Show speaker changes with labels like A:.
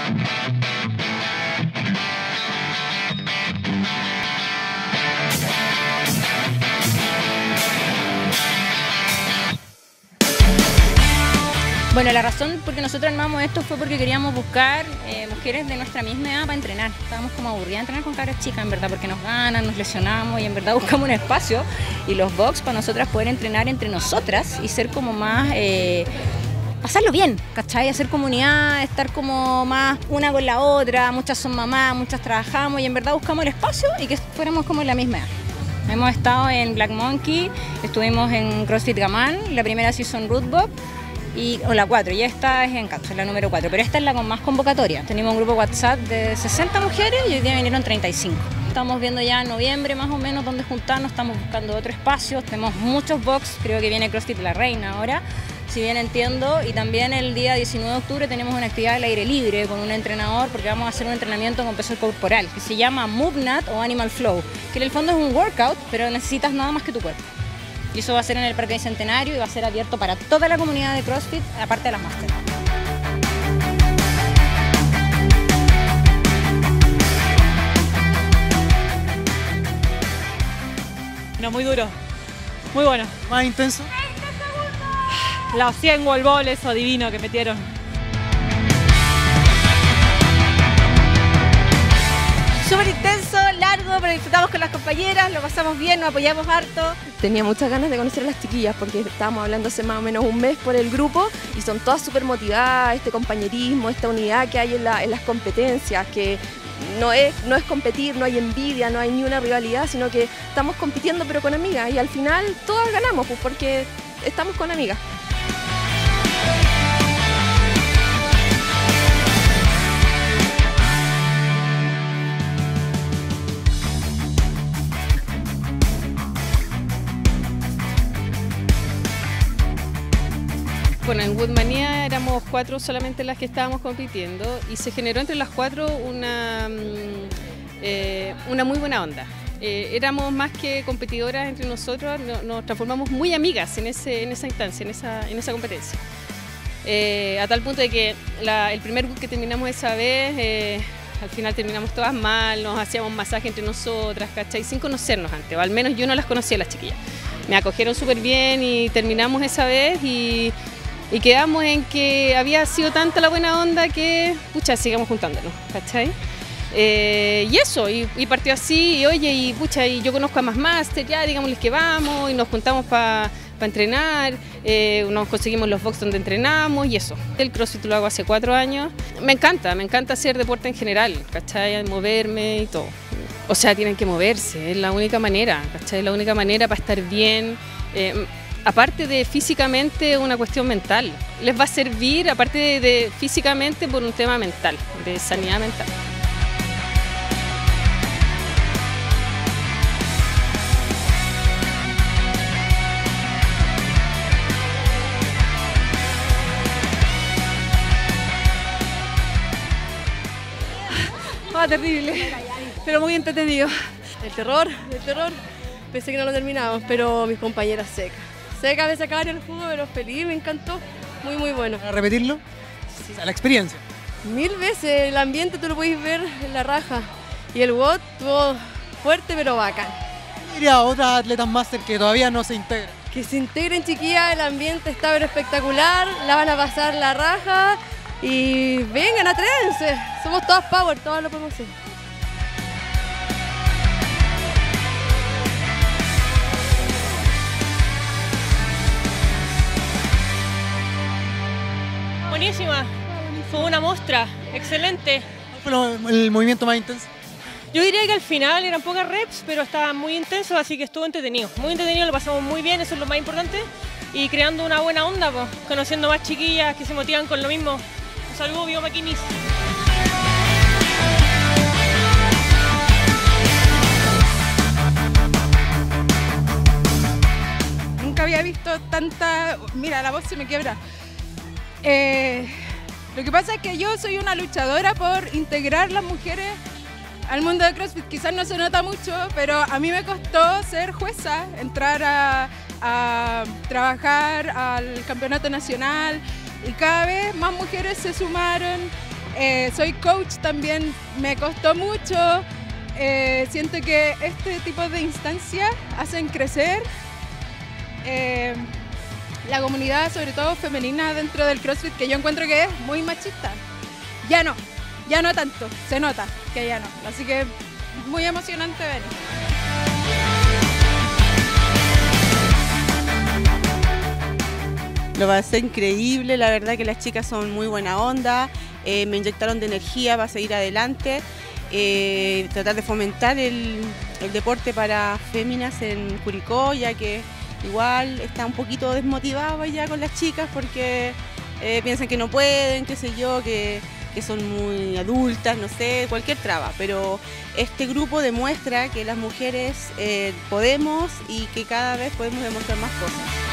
A: Bueno, la razón por que nosotros armamos esto fue porque queríamos buscar mujeres de nuestra misma edad para entrenar. Estábamos como aburridas de entrenar con cabras chicas, en verdad, porque nos ganan, nos lesionamos y en verdad buscamos un espacio y los box para nosotras poder entrenar entre nosotras y ser como más, pasarlo bien, ¿cachai? Hacer comunidad, estar como más una con la otra, muchas son mamás, muchas trabajamos y en verdad buscamos el espacio y que fuéramos como en la misma edad. Hemos estado en Black Monkey, estuvimos en CrossFit Gaman, la primera season Root Bob, o la 4, y esta es en Canto, la número 4, pero esta es la con más convocatoria. Tenemos un grupo WhatsApp de 60 mujeres y hoy día vinieron 35. Estamos viendo ya en noviembre más o menos dónde juntarnos, estamos buscando otro espacio, tenemos muchos box, creo que viene CrossFit La Reina ahora, si bien entiendo, y también el día 19 de octubre tenemos una actividad al aire libre con un entrenador porque vamos a hacer un entrenamiento con peso corporal que se llama MoveNut o Animal Flow, que en el fondo es un workout, pero necesitas nada más que tu cuerpo. Y eso va a ser en el Parque Bicentenario y va a ser abierto para toda la comunidad de CrossFit, aparte de las másteres.
B: No, muy duro, muy bueno.
C: ¿Más intenso?
B: Los 100 wall ball, eso divino que metieron.
D: Súper intenso, largo, pero disfrutamos con las compañeras, lo pasamos bien, nos apoyamos harto.
E: Tenía muchas ganas de conocer a las chiquillas porque estábamos hablando hace más o menos un mes por el grupo y son todas súper motivadas, este compañerismo, esta unidad que hay en las competencias, que no es competir, no hay envidia, no hay ni una rivalidad, sino que estamos compitiendo pero con amigas y al final todas ganamos pues, porque estamos con amigas.
F: Bueno, en Woodmania éramos 4 solamente las que estábamos compitiendo y se generó entre las 4 una muy buena onda. Éramos más que competidoras entre nosotros, nos transformamos muy amigas en esa instancia, en esa competencia. A tal punto de que el primer book que terminamos esa vez, al final terminamos todas mal, nos hacíamos masaje entre nosotras, ¿cachai? Sin conocernos antes, o al menos yo no las conocía las chiquillas. Me acogieron súper bien y terminamos esa vez y quedamos en que había sido tanta la buena onda que, pucha, sigamos juntándonos, ¿cachai? Y eso, y partió así, y oye, y pucha, y yo conozco a más máster, ya digámosles que vamos, y nos juntamos para entrenar, nos conseguimos los box donde entrenamos, y eso. El CrossFit lo hago hace 4 años. Me encanta hacer deporte en general, ¿cachai? Moverme y todo. O sea, tienen que moverse, es la única manera, ¿cachai? Es la única manera para estar bien. Aparte de físicamente, una cuestión mental. Les va a servir, aparte de físicamente, por un tema mental, de sanidad mental.
D: Terrible, pero muy entretenido. El terror, pensé que no lo terminábamos, pero mis compañeras secas me sacaban el jugo, pero feliz, me encantó, muy bueno.
C: ¿Para repetirlo?
D: Sí.
C: O sea, la experiencia.
D: 1000 veces, el ambiente tú lo podéis ver en la raja y el WOD estuvo fuerte pero bacán.
C: ¿Qué diría a otras atletas máster que todavía no se integran?
D: Que se integren, chiquillas, el ambiente está pero espectacular, la van a pasar la raja y vengan, atrévense, somos todas power, todas lo podemos hacer.
B: Buenísima, fue una muestra, excelente.
C: ¿Cuál fue el movimiento más intenso?
B: Yo diría que al final eran pocas reps, pero estaban muy intensos, así que estuvo entretenido. Muy entretenido, lo pasamos muy bien, eso es lo más importante. Y creando una buena onda, pues, conociendo más chiquillas que se motivan con lo mismo. Un saludo, Biomaquinis.
G: Nunca había visto tanta... Mira, la voz se me quiebra. Lo que pasa es que yo soy una luchadora por integrar las mujeres al mundo de CrossFit. Quizás no se nota mucho, pero a mí me costó ser jueza, entrar a trabajar al campeonato nacional y cada vez más mujeres se sumaron Soy coach también, me costó mucho. Siento que este tipo de instancias hacen crecer la comunidad, sobre todo femenina, dentro del CrossFit, que yo encuentro que es muy machista. Ya no tanto, se nota que ya no. Así que muy emocionante ver.
H: Lo pasé increíble, la verdad que las chicas son muy buena onda, me inyectaron de energía para seguir adelante, tratar de fomentar el deporte para féminas en Curicó, ya que igual está un poquito desmotivado ya con las chicas porque piensan que no pueden, qué sé yo, que son muy adultas, no sé, cualquier traba, pero este grupo demuestra que las mujeres podemos y que cada vez podemos demostrar más cosas.